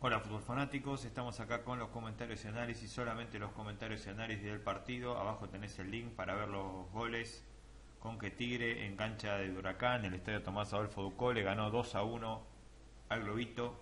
Hola fútbol fanáticos, estamos acá con los comentarios y análisis, solamente los comentarios y análisis del partido. Abajo tenés el link para ver los goles con que Tigre en cancha de Huracán, en el estadio Tomás Adolfo Ducó, le ganó 2-1 al Globito.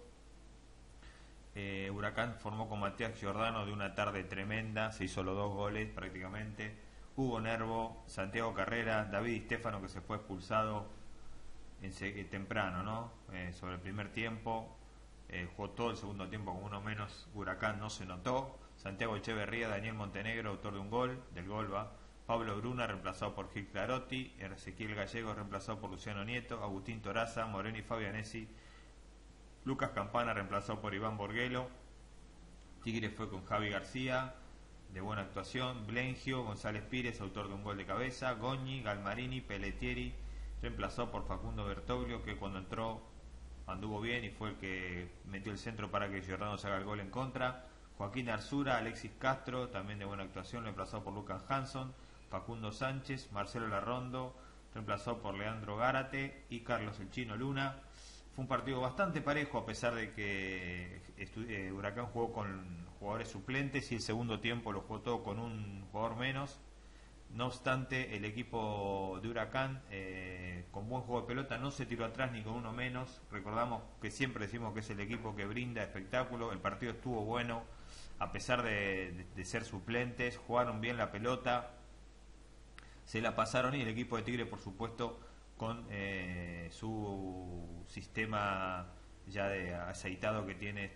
Huracán formó con Matías Giordano de una tarde tremenda, se hizo los dos goles prácticamente. Hugo Nervo, Santiago Carrera, David Stefano, que se fue expulsado temprano, ¿no? Sobre el primer tiempo. Jugó todo el segundo tiempo con uno menos. Huracán no se notó. Santiago Echeverría, Daniel Montenegro, autor de un gol, del gol va. Pablo Bruna, reemplazado por Gil Clarotti. Ezequiel Gallego, reemplazado por Luciano Nieto. Agustín Toraza, Moreno y Fabianesi. Lucas Campana, reemplazado por Iván Borguelo. Tigre fue con Javi García, de buena actuación. Blengio, González Pires, autor de un gol de cabeza. Goñi, Galmarini, Pelletieri, reemplazado por Facundo Bertoglio, que cuando entró anduvo bien y fue el que metió el centro para que Giordano se haga el gol en contra. Joaquín Arzura, Alexis Castro, también de buena actuación, reemplazado por Lucas Hanson. Facundo Sánchez, Marcelo Larrondo, reemplazado por Leandro Gárate y Carlos el Chino Luna. Fue un partido bastante parejo, a pesar de que Huracán jugó con jugadores suplentes y el segundo tiempo lo jugó todo con un jugador menos. No obstante, el equipo de Huracán, con buen juego de pelota, no se tiró atrás ni con uno menos. Recordamos que siempre decimos que es el equipo que brinda espectáculo. El partido estuvo bueno, a pesar de ser suplentes, jugaron bien la pelota, se la pasaron, y el equipo de Tigre, por supuesto, con su sistema ya de aceitado que tiene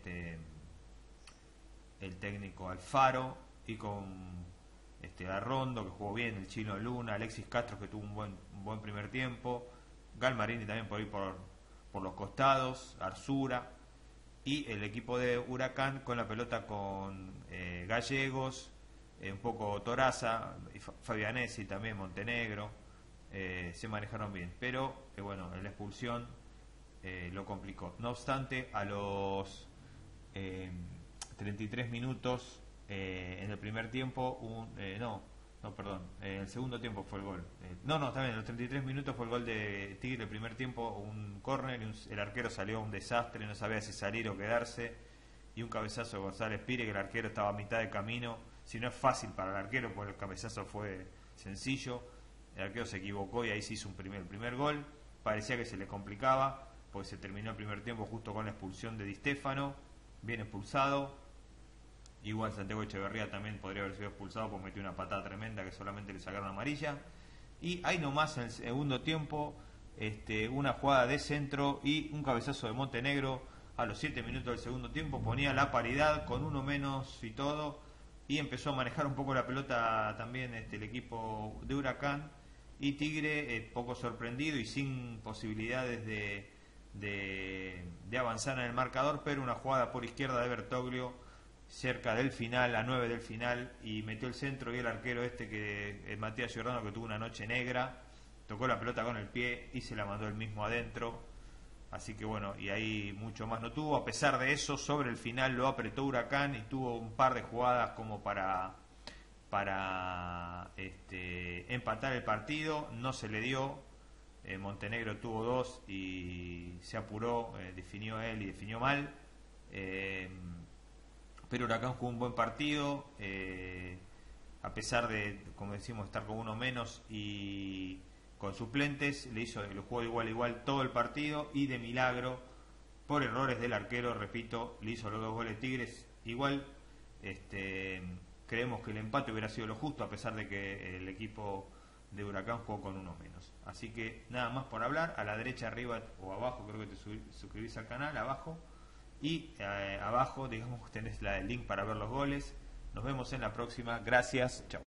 el técnico Alfaro, y con Arrondo, que jugó bien, el Chino Luna, Alexis Castro, que tuvo un buen primer tiempo, Galmarini también por ahí por los costados, Arzura, y el equipo de Huracán con la pelota con Gallegos, un poco Toraza, Fabianesi también, Montenegro, se manejaron bien, pero bueno, la expulsión lo complicó. No obstante, a los 33 minutos en el primer tiempo, en el segundo tiempo fue el gol. También en los 33 minutos fue el gol de Tigre. El primer tiempo, un córner, el arquero salió un desastre, no sabía si salir o quedarse, y un cabezazo de González Pires, que el arquero estaba a mitad de camino. Si no es fácil para el arquero, porque el cabezazo fue sencillo, el arquero se equivocó y ahí se hizo el primer gol. Parecía que se le complicaba, porque se terminó el primer tiempo justo con la expulsión de Di Stefano, bien expulsado. Igual Santiago Echeverría también podría haber sido expulsado porque metió una patada tremenda que solamente le sacaron amarilla. Y ahí nomás en el segundo tiempo, una jugada de centro y un cabezazo de Montenegro a los 7 minutos del segundo tiempo ponía la paridad con uno menos y todo, y empezó a manejar un poco la pelota también el equipo de Huracán, y Tigre poco sorprendido y sin posibilidades de avanzar en el marcador, pero una jugada por izquierda de Bertoglio cerca del final, a 9 del final, y metió el centro, y el arquero Matías Giordano, que tuvo una noche negra, tocó la pelota con el pie y se la mandó él mismo adentro. Así que bueno, y ahí mucho más no tuvo. A pesar de eso, sobre el final lo apretó Huracán y tuvo un par de jugadas como para empatar el partido. No se le dio. Montenegro tuvo dos y se apuró, definió él y definió mal. Pero Huracán jugó un buen partido, a pesar de, como decimos, estar con uno menos y con suplentes, lo jugó igual todo el partido, y de milagro, por errores del arquero, repito, le hizo los dos goles Tigres. Igual creemos que el empate hubiera sido lo justo, a pesar de que el equipo de Huracán jugó con uno menos. Así que nada más por hablar. A la derecha, arriba o abajo, creo que te suscribís al canal, abajo. Y abajo, digamos, tenés el link para ver los goles. Nos vemos en la próxima. Gracias. Chao.